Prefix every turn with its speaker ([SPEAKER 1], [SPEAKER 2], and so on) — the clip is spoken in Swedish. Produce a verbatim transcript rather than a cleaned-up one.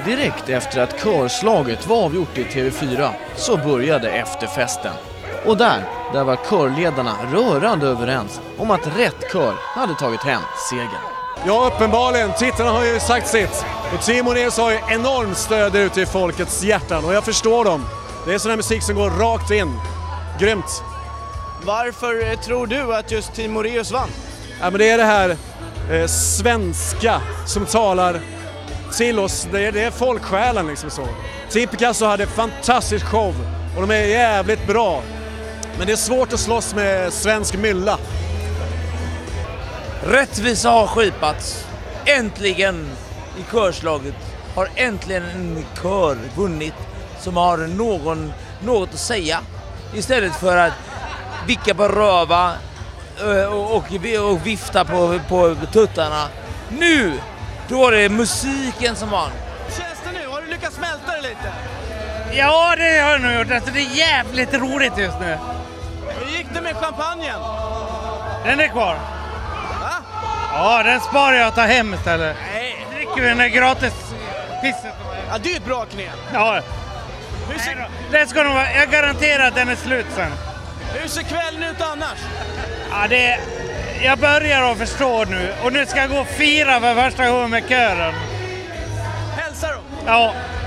[SPEAKER 1] Direkt efter att körslaget var avgjort i T V fyra så började efterfesten. Och där, där var körledarna rörande överens om att rätt kör hade tagit hem segern.
[SPEAKER 2] Ja, uppenbarligen. Tittarna har ju sagt sitt. Och Team Moraeus har ju enormt stöd ute i folkets hjärtan. Och jag förstår dem. Det är sån här musik som går rakt in. Grymt.
[SPEAKER 3] Varför tror du att just Team Moraeus vann?
[SPEAKER 2] Ja, men det är det här eh, svenska som talar till oss. Det är, det är folksjälen liksom så. Team Picasso hade fantastisk show. Och de är jävligt bra. Men det är svårt att slåss med svensk mylla.
[SPEAKER 4] Rättvisa har skipats. Äntligen i körslaget har äntligen en kör vunnit som har någon, något att säga. Istället för att vicka på röva och, och, och vifta på, på tuttarna. Nu, då var det musiken som vann.
[SPEAKER 3] Känns det nu? Har du lyckats smälta det lite?
[SPEAKER 4] Ja, det har jag nog gjort. Alltså, det är jävligt roligt just nu.
[SPEAKER 3] Hur gick det med champagnen?
[SPEAKER 4] Den är kvar.
[SPEAKER 3] Va?
[SPEAKER 4] Ja, den sparar jag att ta hem istället.
[SPEAKER 3] Nej.
[SPEAKER 4] Dricker vi den där gratis pisset.
[SPEAKER 3] Ja, det är ett bra knep.
[SPEAKER 4] Ja.
[SPEAKER 3] Hur ser,
[SPEAKER 4] Det ska nog vara, jag garanterar att den är slut sen.
[SPEAKER 3] hur ser kvällen ut annars?
[SPEAKER 4] Ja, det, jag börjar att förstå nu. Och nu ska jag gå och fira för första gången med kören.
[SPEAKER 3] Hälsa då!
[SPEAKER 4] Ja,